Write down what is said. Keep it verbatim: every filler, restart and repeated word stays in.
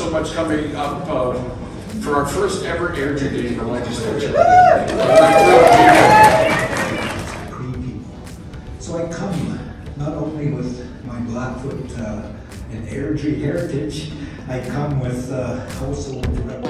so much coming up um, for our first ever Airdrie Day in the Legislature. So I come not only with my Blackfoot uh, and Airdrie heritage, I come with uh, also with